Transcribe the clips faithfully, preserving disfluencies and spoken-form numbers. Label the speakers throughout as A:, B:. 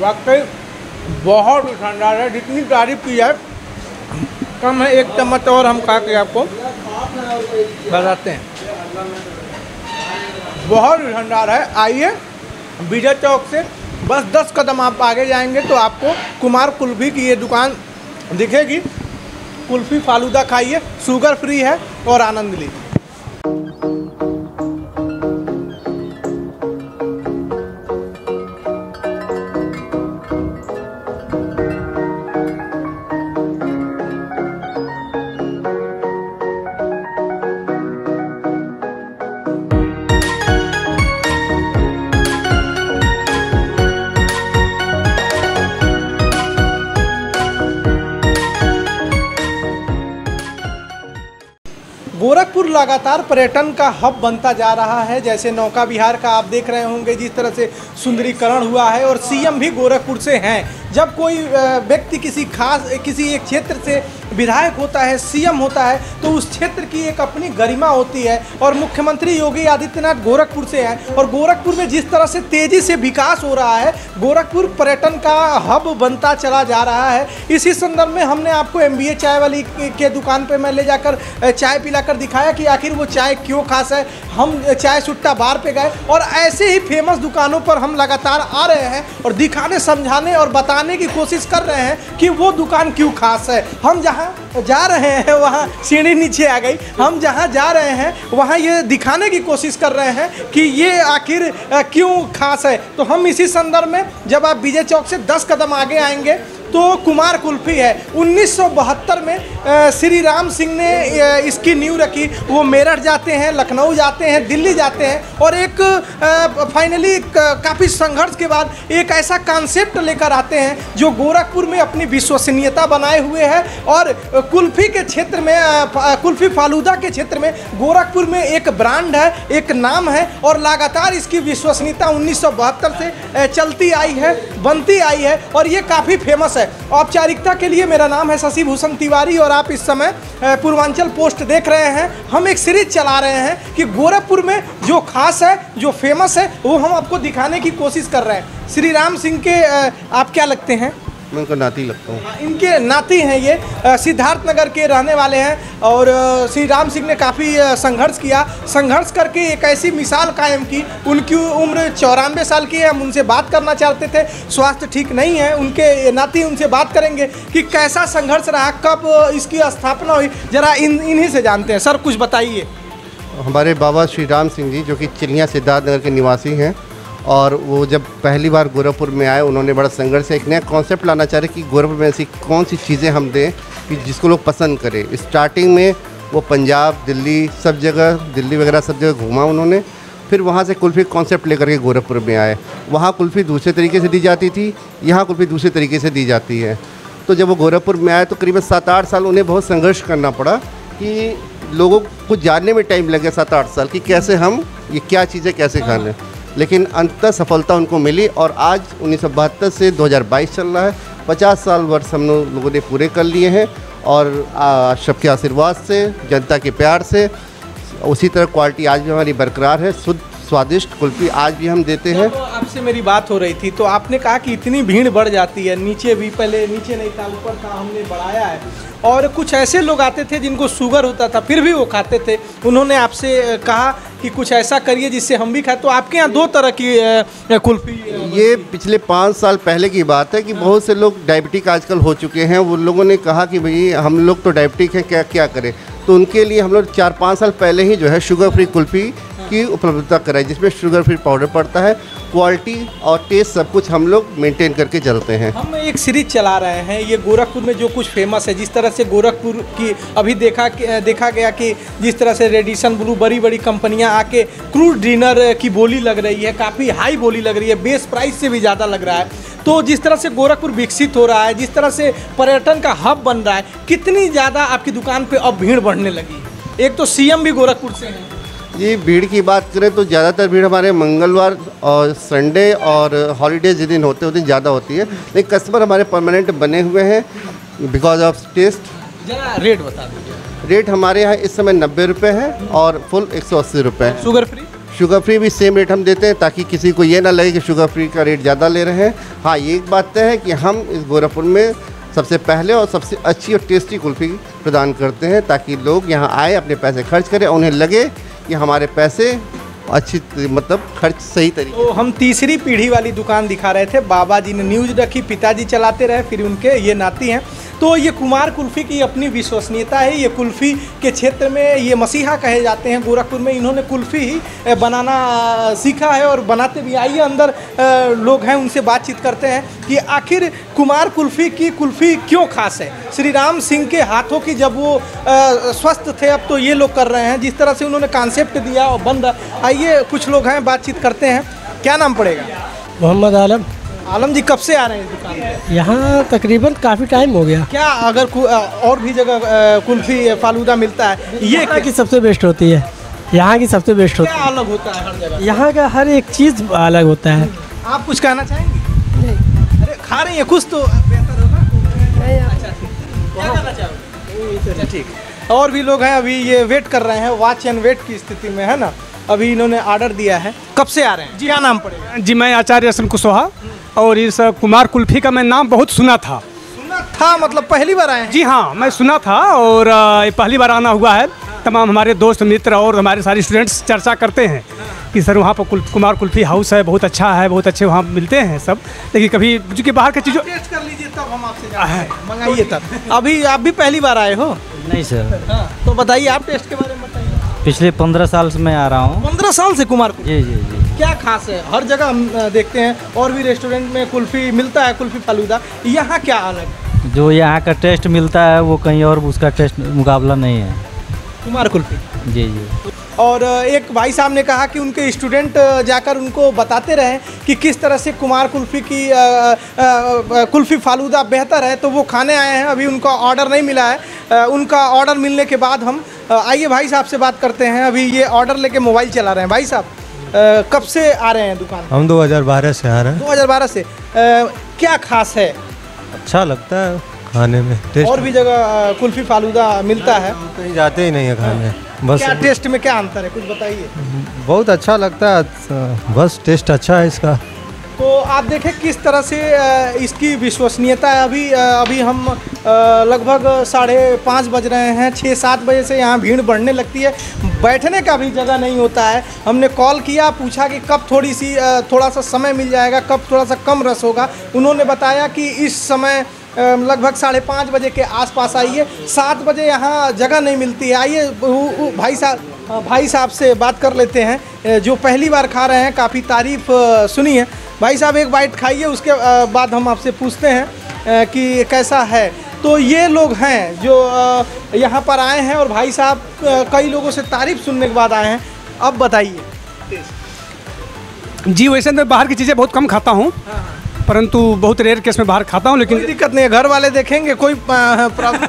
A: वाकई बहुत शानदार है। जितनी तारीफ की है कम है। एक चम्मच और हम खा के आपको बताते हैं। बहुत शानदार है। आइए, विजय चौक से बस दस कदम आप आगे जाएंगे तो आपको कुमार कुल्फ़ी की ये दुकान दिखेगी। कुल्फ़ी फालूदा खाइए, शुगर फ्री है और आनंद लीजिए। गोरखपुर लगातार पर्यटन का हब बनता जा रहा है। जैसे नौका विहार का आप देख रहे होंगे जिस तरह से सुंदरीकरण हुआ है, और सीएम भी गोरखपुर से हैं। जब कोई व्यक्ति किसी खास किसी एक क्षेत्र से विधायक होता है, सीएम होता है, तो उस क्षेत्र की एक अपनी गरिमा होती है। और मुख्यमंत्री योगी आदित्यनाथ गोरखपुर से हैं, और गोरखपुर में जिस तरह से तेज़ी से विकास हो रहा है, गोरखपुर पर्यटन का हब बनता चला जा रहा है। इसी संदर्भ में हमने आपको एमबीए चाय वाली के दुकान पर मैं ले जाकर चाय पिलाकर दिखाया कि आखिर वो चाय क्यों खास है। हम चाय सुट्टा बार पे गए और ऐसे ही फेमस दुकानों पर हम लगातार आ रहे हैं और दिखाने, समझाने और बताने की कोशिश कर रहे हैं कि वो दुकान क्यों खास है। हम जहाँ जा रहे हैं वहाँ सीढ़ी नीचे आ गई। हम जहाँ जा रहे हैं वहाँ ये दिखाने की कोशिश कर रहे हैं कि ये आखिर क्यों खास है। तो हम इसी संदर्भ में जब आप विजय चौक से दस कदम आगे आएंगे तो कुमार कुल्फ़ी है। उन्नीस सौ बहत्तर में श्री राम सिंह ने इसकी नींव रखी। वो मेरठ जाते हैं, लखनऊ जाते हैं, दिल्ली जाते हैं, और एक फाइनली काफ़ी संघर्ष के बाद एक ऐसा कॉन्सेप्ट लेकर आते हैं जो गोरखपुर में अपनी विश्वसनीयता बनाए हुए है। और कुल्फ़ी के क्षेत्र में, कुल्फ़ी फालूदा के क्षेत्र में गोरखपुर में एक ब्रांड है, एक नाम है, और लगातार इसकी विश्वसनीयता उन्नीस सौ बहत्तर से चलती आई है, बनती आई है, और ये काफ़ी फेमस है। औपचारिकता के लिए मेरा नाम है शशि भूषण तिवारी और आप इस समय पूर्वांचल पोस्ट देख रहे हैं। हम एक सीरीज चला रहे हैं कि गोरखपुर में जो खास है, जो फेमस है, वो हम आपको दिखाने की कोशिश कर रहे हैं। श्री राम सिंह के आप क्या लगते हैं?
B: मैं उनका नाती लगता हूँ।
A: इनके नाती हैं। ये सिद्धार्थ नगर के रहने वाले हैं और श्री राम सिंह ने काफ़ी संघर्ष किया। संघर्ष करके एक ऐसी मिसाल कायम की। उनकी उम्र चौरानवे साल की है। हम उनसे बात करना चाहते थे, स्वास्थ्य ठीक नहीं है उनके नाती। उनसे बात करेंगे कि कैसा संघर्ष रहा, कब इसकी स्थापना हुई, जरा इन इन्हीं से जानते हैं। सर कुछ बताइए।
B: हमारे बाबा श्री राम सिंह जी जो कि चिलिया सिद्धार्थ नगर के निवासी हैं, और वो जब पहली बार गोरखपुर में आए उन्होंने बड़ा संघर्ष से एक नया कॉन्सेप्ट लाना चाह रहे कि गोरखपुर में ऐसी कौन सी चीज़ें हम दें कि जिसको लोग पसंद करें। स्टार्टिंग में वो पंजाब, दिल्ली, सब जगह, दिल्ली वगैरह सब जगह घूमा उन्होंने। फिर वहाँ से कुल्फ़ी कॉन्सेप्ट लेकर के गोरखपुर में आए। वहाँ कुल्फ़ी दूसरे तरीके से दी जाती थी, यहाँ कुल्फ़ी दूसरे तरीके से दी जाती है। तो जब वो गोरखपुर में आए तो करीबन सात आठ साल उन्हें बहुत संघर्ष करना पड़ा कि लोगों को जानने में टाइम लगे, सात आठ साल, कि कैसे हम ये क्या चीज़ें कैसे खा लें। लेकिन अंततः सफलता उनको मिली और आज उन्नीस सौ बहत्तर से दो हज़ार बाईस चल रहा है। पचास साल वर्ष हम लोगों ने पूरे कर लिए हैं, और सबके आशीर्वाद से, जनता के प्यार से उसी तरह क्वालिटी आज भी हमारी बरकरार है। शुद्ध स्वादिष्ट कुल्फ़ी आज भी हम देते हैं।
A: तो आपसे मेरी बात हो रही थी तो आपने कहा कि इतनी भीड़ बढ़ जाती है। नीचे भी, पहले नीचे नहीं था, ऊपर था, हमने बढ़ाया है। और कुछ ऐसे लोग आते थे जिनको शुगर होता था, फिर भी वो खाते थे। उन्होंने आपसे कहा कि कुछ ऐसा करिए जिससे हम भी खाएं। तो आपके यहाँ दो तरह की कुल्फ़ी।
B: ये पिछले पाँच साल पहले की बात है कि बहुत से लोग डायबिटिक आजकल हो चुके हैं। वो लोगों ने कहा कि भाई हम लोग तो डायबिटिक हैं, क्या क्या करें। तो उनके लिए हम लोग चार पाँच साल पहले ही जो है शुगर फ्री कुल्फ़ी की उपलब्धता कराई, जिसमें शुगर फ्री पाउडर पड़ता है। क्वालिटी और टेस्ट सब कुछ हम लोग मेंटेन करके चलते हैं।
A: हम एक सीरीज चला रहे हैं, ये गोरखपुर में जो कुछ फेमस है। जिस तरह से गोरखपुर की अभी देखा देखा गया कि जिस तरह से रेडिसन ब्लू, बड़ी बड़ी कंपनियां आके क्रूड डिनर की बोली लग रही है, काफ़ी हाई बोली लग रही है, बेस प्राइस से भी ज़्यादा लग रहा है। तो जिस तरह से गोरखपुर विकसित हो रहा है, जिस तरह से पर्यटन का हब बन रहा है, कितनी ज़्यादा आपकी दुकान पे अब भीड़ बढ़ने लगी? एक तो सीएम भी गोरखपुर से हैं।
B: जी, भीड़ की बात करें तो ज़्यादातर भीड़ हमारे मंगलवार और संडे और हॉलीडेज जिस दिन होते हैं उस दिन ज़्यादा होती है। लेकिन कस्टमर हमारे परमानेंट बने हुए हैं बिकॉज ऑफ टेस्ट।
A: जरा रेट बता दीजिए।
B: रेट हमारे यहाँ इस समय नब्बे रुपये है और फुल एक सौ अस्सी रुपये है।
A: Sugar free?
B: शुगर फ्री भी सेम रेट हम देते हैं, ताकि किसी को ये ना लगे कि शुगर फ्री का रेट ज़्यादा ले रहे हैं। हाँ, ये एक बात तय है कि हम इस गोरखपुर में सबसे पहले और सबसे अच्छी और टेस्टी कुल्फ़ी प्रदान करते हैं, ताकि लोग यहाँ आए, अपने पैसे खर्च करें, उन्हें लगे कि हमारे पैसे अच्छी मतलब खर्च सही तरीके।
A: तो हम तीसरी पीढ़ी वाली दुकान दिखा रहे थे। बाबा जी ने न्यूज़ रखी, पिताजी चलाते रहे, फिर उनके ये नाती हैं। तो ये कुमार कुल्फ़ी की अपनी विश्वसनीयता है। ये कुल्फ़ी के क्षेत्र में ये मसीहा कहे जाते हैं गोरखपुर में। इन्होंने कुल्फ़ी ही बनाना सीखा है और बनाते भी। आइए अंदर लोग हैं, उनसे बातचीत करते हैं कि आखिर कुमार कुल्फ़ी की कुल्फ़ी क्यों खास है। श्री राम सिंह के हाथों की जब वो स्वस्थ थे, अब तो ये लोग कर रहे हैं। जिस तरह से उन्होंने कॉन्सेप्ट दिया और बन रहा। आइए कुछ लोग हैं, बातचीत करते हैं। क्या नाम पड़ेगा?
C: मोहम्मद आलम।
A: आलम जी, कब से आ रहे हैं दुकान पे?
C: यहाँ तकरीबन काफ़ी टाइम हो गया।
A: क्या अगर और भी जगह कुल्फ़ी फालूदा मिलता है, ये
C: यहाँ की सबसे बेस्ट होती है। यहाँ की सबसे बेस्ट होती है।
A: क्या अलग होता है हर जगह?
C: यहाँ का हर एक चीज़ अलग होता है।
A: आप कुछ कहना चाहेंगे? नहीं। अरे खा रही है कुछ तो बेहतर होगा। नहीं। अच्छा, क्या कहना चाहोगे? अच्छा, ठीक। और भी लोग हैं, अभी ये वेट कर रहे हैं, वॉच एंड वेट की स्थिति में है ना। अभी इन्होंने ऑर्डर दिया है। कब से आ रहे हैं? जी, क्या नाम पड़ेगा?
D: जी, मैं आचार्य हसन कुशवाहा। और इस कुमार कुल्फ़ी का मैं नाम बहुत सुना था।
A: सुना था मतलब पहली बार आए हैं?
D: जी हाँ, मैं सुना था और ये पहली बार आना हुआ है। तमाम हमारे दोस्त मित्र और हमारे सारे स्टूडेंट्स चर्चा करते हैं कि सर वहाँ पर कुल, कुमार कुल्फ़ी हाउस है, बहुत अच्छा है, बहुत अच्छे वहाँ मिलते हैं सब। लेकिन कभी क्योंकि बाहर की चीज़ों
A: टेस्ट कर लीजिए, तब हम आपसे मंगाइए तब। अभी आप भी पहली बार आए हो?
E: नहीं सर।
A: हाँ, तो बताइए आप टेस्ट के बारे में बताइए।
E: पिछले पंद्रह साल से मैं आ रहा हूँ।
A: पंद्रह साल से कुमार कुल्फ़ी?
E: जी जी जी।
A: क्या खास है? हर जगह हम देखते हैं और भी रेस्टोरेंट में कुल्फ़ी मिलता है, कुल्फ़ी फालूदा। यहाँ क्या अलग?
E: जो यहाँ का टेस्ट मिलता है वो कहीं और उसका टेस्ट मुकाबला नहीं है।
A: कुमार कुल्फ़ी।
E: जी जी।
A: और एक भाई साहब ने कहा कि उनके स्टूडेंट जाकर उनको बताते रहे कि किस तरह से कुमार कुल्फ़ी की कुल्फ़ी फालूदा बेहतर है, तो वो खाने आए हैं। अभी उनका ऑर्डर नहीं मिला है। उनका ऑर्डर मिलने के बाद हम आइए भाई साहब से बात करते हैं। अभी ये ऑर्डर लेके मोबाइल चला रहे हैं। भाई साहब, कब से आ रहे हैं दुकान?
F: हम दो हज़ार बारह से आ रहे हैं।
A: दो हज़ार बारह से। क्या खास है?
F: अच्छा लगता है खाने में। टेस्ट
A: और भी जगह कुल्फ़ी फालूदा मिलता है,
F: कहीं जाते ही नहीं है खाने। बस
A: क्या टेस्ट में क्या अंतर है, कुछ बताइए।
F: बहुत अच्छा लगता है, बस टेस्ट अच्छा है इसका।
A: तो आप देखें किस तरह से इसकी विश्वसनीयता है। अभी अभी हम लगभग साढ़े पाँच बज रहे हैं। छः सात बजे से यहाँ भीड़ बढ़ने लगती है। बैठने का भी जगह नहीं होता है। हमने कॉल किया, पूछा कि कब थोड़ी सी थोड़ा सा समय मिल जाएगा, कब थोड़ा सा कम रस होगा। उन्होंने बताया कि इस समय लगभग साढ़े पाँच बजे के आसपास आइए। सात बजे यहाँ जगह नहीं मिलती है। आइए भाई साहब भाई साहब से बात कर लेते हैं, जो पहली बार खा रहे हैं। काफ़ी तारीफ़ सुनी है। भाई साहब एक बाइट खाइए, उसके बाद हम आपसे पूछते हैं कि कैसा है। तो ये लोग हैं जो यहाँ पर आए हैं और भाई साहब कई लोगों से तारीफ़ सुनने के बाद आए हैं। अब बताइए।
D: जी, वैसे मैं बाहर की चीज़ें बहुत कम खाता हूँ, परंतु बहुत रेयर केस में बाहर खाता हूँ। लेकिन
A: कोई दिक्कत नहीं है, घर वाले देखेंगे, कोई प्रॉब्लम।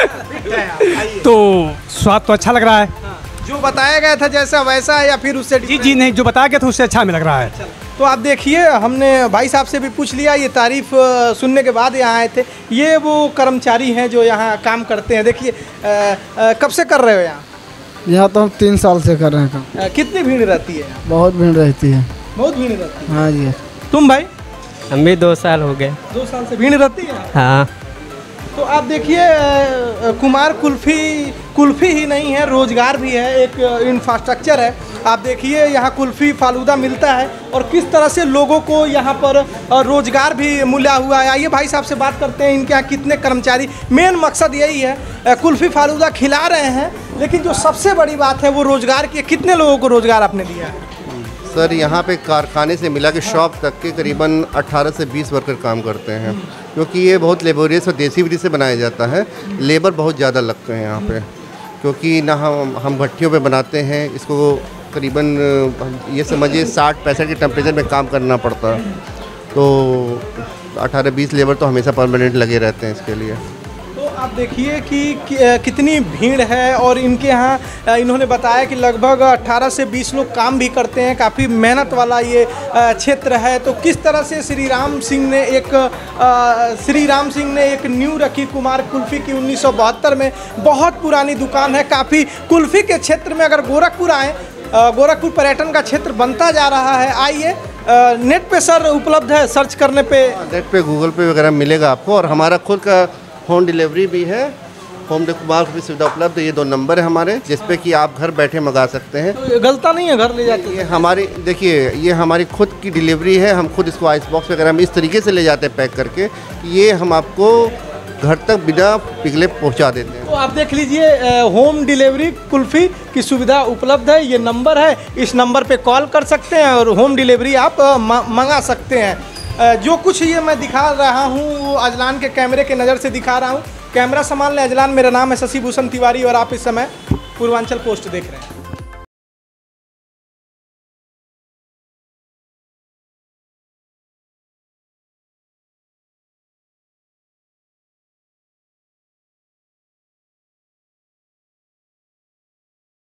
D: तो स्वाद तो अच्छा लग रहा है।
A: जो बताया गया था जैसा वैसा है या फिर उससे?
D: जी जी नहीं, जो बताया गया था उससे अच्छा हमें लग रहा है।
A: तो आप देखिए, हमने भाई साहब से भी पूछ लिया। ये तारीफ़ सुनने के बाद यहाँ आए थे। ये वो कर्मचारी हैं जो यहाँ काम करते हैं। देखिए, कब से कर रहे हो यहाँ?
G: यहाँ तो हम तीन साल से कर रहे हैं काम।
A: कितनी भीड़ रहती है?
G: बहुत भीड़ रहती है।
A: बहुत भीड़ रहती है?
G: हाँ जी।
A: तुम भाई?
C: हम भी दो साल हो गए।
A: दो साल से भीड़ रहती है?
C: हाँ।
A: तो आप देखिए, कुमार कुल्फ़ी कुल्फ़ी ही नहीं है, रोज़गार भी है, एक इंफ्रास्ट्रक्चर है। आप देखिए यहाँ कुल्फ़ी फालूदा मिलता है और किस तरह से लोगों को यहाँ पर रोज़गार भी मिला हुआ है। आइए भाई साहब से बात करते हैं, इनके यहाँ कितने कर्मचारी। मेन मकसद यही है, कुल्फ़ी फालूदा खिला रहे हैं, लेकिन जो सबसे बड़ी बात है वो रोज़गार की। कितने लोगों को रोज़गार आपने दिया है?
B: सर, यहाँ पे कारखाने से मिला के शॉप तक के करीबन अठारह से बीस वर्कर काम करते हैं, क्योंकि ये बहुत लेबोरियस और देसी विधि से बनाया जाता है। लेबर बहुत ज़्यादा लगते हैं यहाँ पे, क्योंकि ना हम हम भट्टियों पे बनाते हैं इसको। करीबन ये समझिए साठ पैंसठ के टेम्परेचर में काम करना पड़ता है। तो अठारह बीस लेबर तो हमेशा परमानेंट लगे रहते हैं इसके लिए।
A: तो आप देखिए कि, कि कितनी भीड़ है। और इनके यहाँ इन्होंने बताया कि लगभग अठारह से बीस लोग काम भी करते हैं। काफ़ी मेहनत वाला ये क्षेत्र है। तो किस तरह से श्री राम सिंह ने एक श्री राम सिंह ने एक न्यू रखी कुमार कुल्फ़ी की उन्नीस सौ बहत्तर में। बहुत पुरानी दुकान है। काफ़ी कुल्फ़ी के क्षेत्र में अगर गोरखपुर आएँ अ, गोरखपुर पर्यटन का क्षेत्र बनता जा रहा है। आइए, अ, नेट पे सर उपलब्ध है, सर्च करने पे
B: नेट पे गूगल पे वगैरह मिलेगा आपको, और हमारा खुद का होम डिलीवरी भी है, होम डिलीवरी की सुविधा उपलब्ध है। ये दो नंबर है हमारे जिस पे कि आप घर बैठे मंगा सकते हैं।
A: तो गलता नहीं है, घर ले जाते
B: ये हमारी देखिए, ये हमारी खुद की डिलीवरी है, हम खुद इसको आइस बॉक्स वगैरह में इस तरीके से ले जाते हैं पैक करके, ये हम आपको घर तक बिना पिघले पहुंचा देते हैं।
A: तो आप देख लीजिए, अ, होम डिलीवरी कुल्फ़ी की सुविधा उपलब्ध है। ये नंबर है, इस नंबर पे कॉल कर सकते हैं और होम डिलीवरी आप अ, मंगा सकते हैं। अ, जो कुछ ये मैं दिखा रहा हूँ वो अजलान के कैमरे के नज़र से दिखा रहा हूँ। कैमरा संभाल ले अजलान, मेरा नाम है शशि भूषण तिवारी और आप इस समय पूर्वांचल पोस्ट देख रहे हैं।